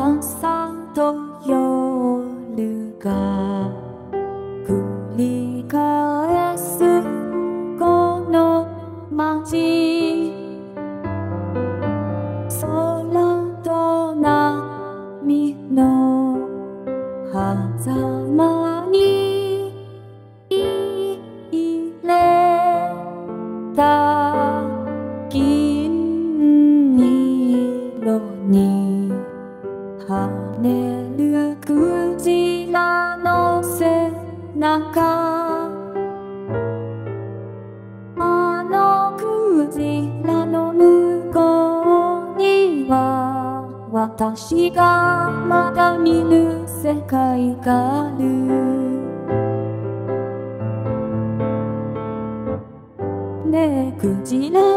朝と夜が繰り返すこの街、空と波の狭間に入れた金色に跳ねるクジラの背中、あのクジラの向こうには私がまだ見ぬ世界がある。ねえクジラ、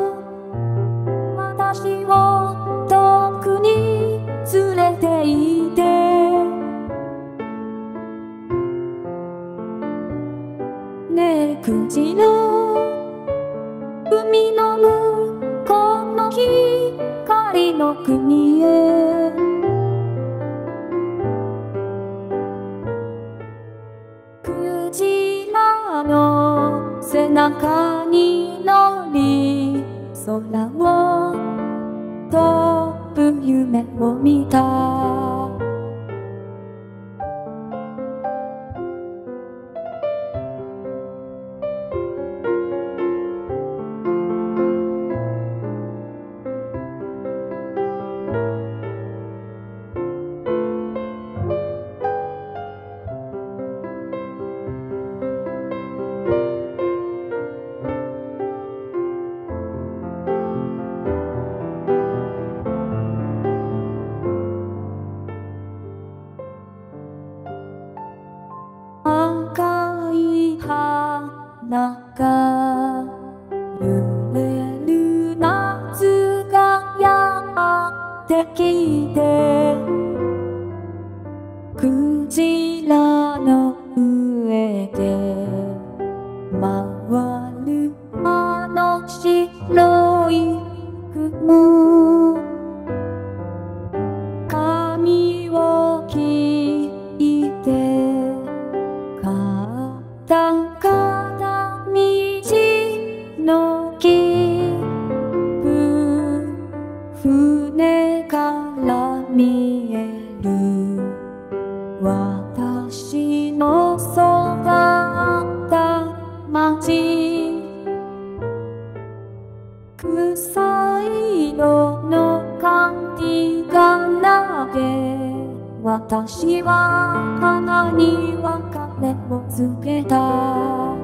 私を遠くに連れて行って、ねえクジラ、海の向こうの光の国へ。クジラの背中に乗り空を飛ぶ夢を見た。赤い花が揺れる夏がやってきて、クジラの上で回るあの白い雲、髪を切って片道の切符、船から見える私の育った街、草色のカーディガンで私は花に別れを告げた。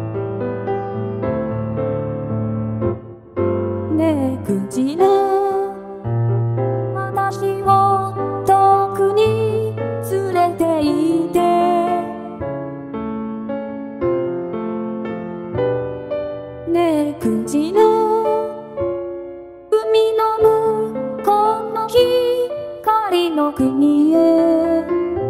ねえクジラ、私を遠くに連れて行って、ねえクジラ、海の向こうの光の国へ。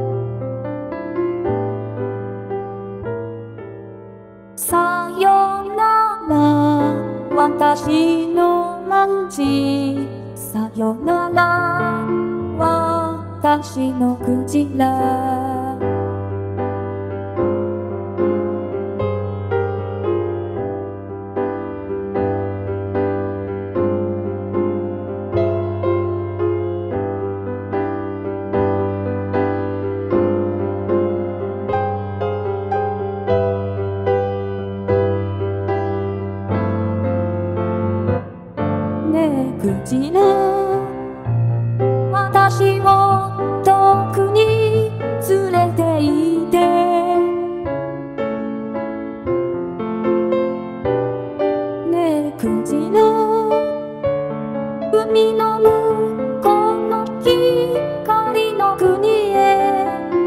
さよなら私の街、さよなら私のクジラ。ねえクジラ、私を遠くに連れて行って、ねえクジラ、海の向こうの光の国へ。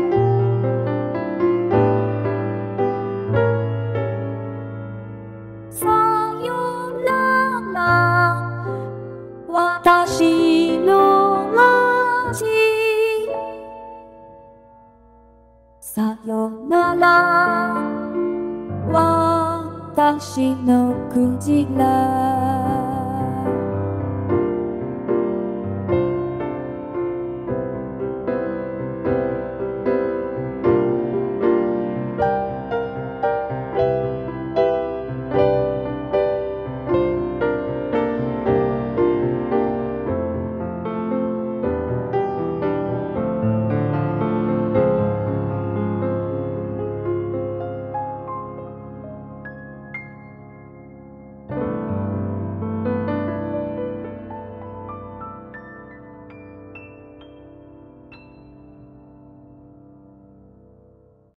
さよなら私の街、さよなら私のクジラ。